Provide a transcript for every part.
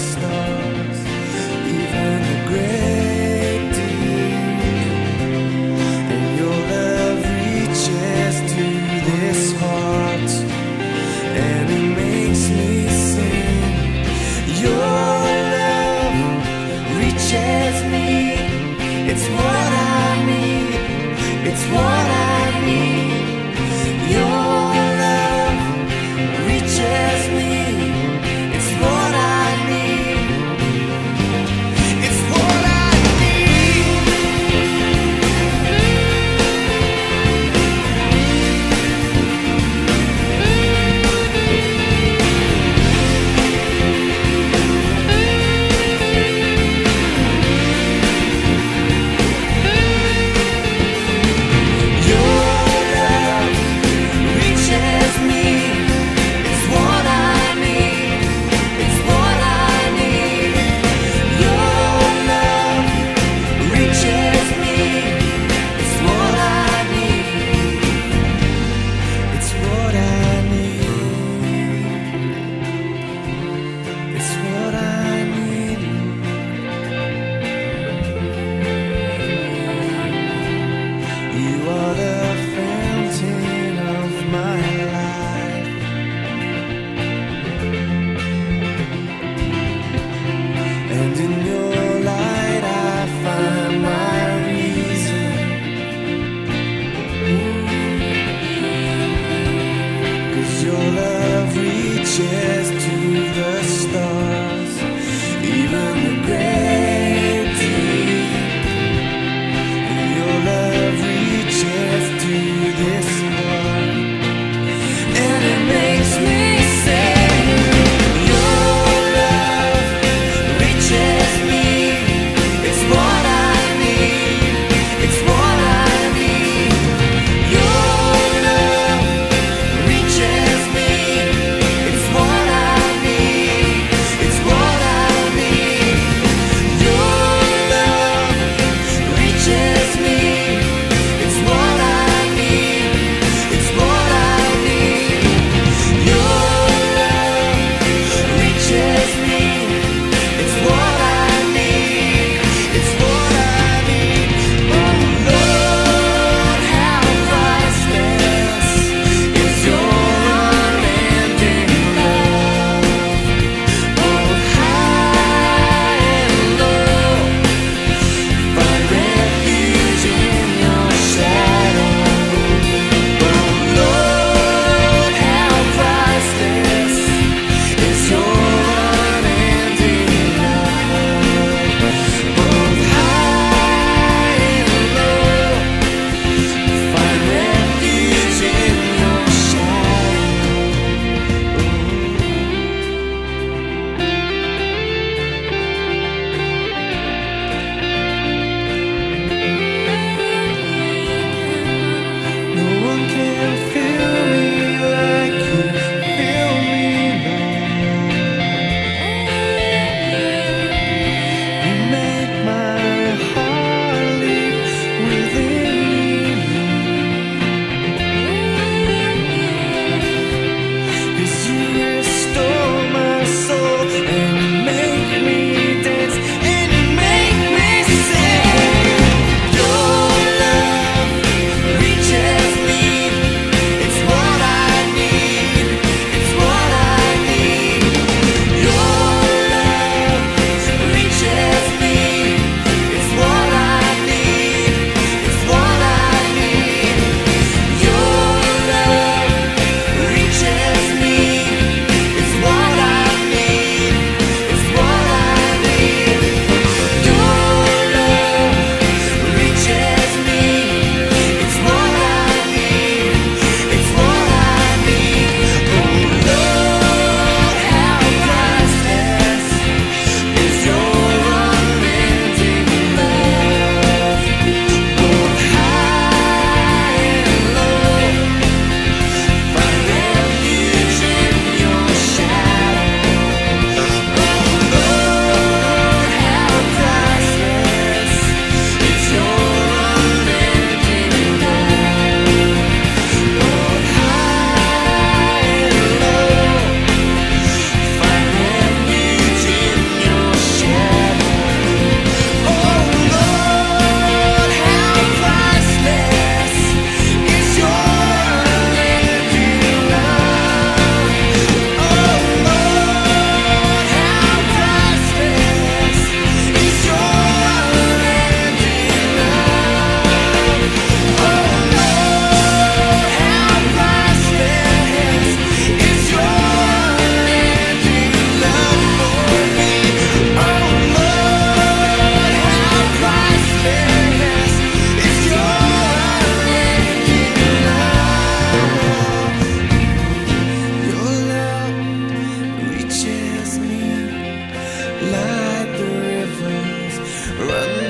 stars, even the great deep. And your love reaches to this heart, and it makes me sing. Your love reaches me. It's what I need. It's what I need. Your love reaches me. It's what I need.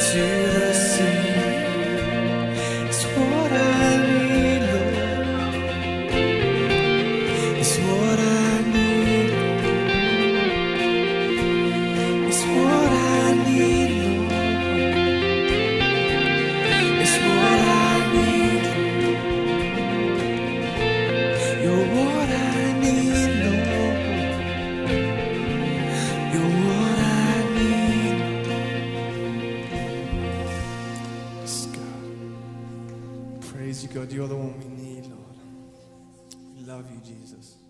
to the sea. It's what I need, Lord. It's what I need. It's what I need, Lord. It's what I need. You're what I need, Lord. You're what I need. Yes, God. Praise you, God. You're the one we need, Lord. We love you, Jesus.